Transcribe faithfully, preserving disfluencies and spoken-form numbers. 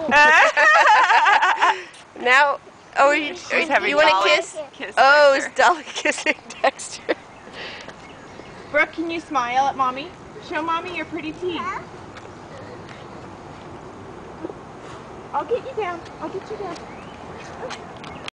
Now, oh, are you, She's are, you want to kiss? kiss Oh, Dexter. it's Dolly kissing Dexter. Brooke, can you smile at Mommy? Show Mommy your pretty teeth. I'll get you down. I'll get you down.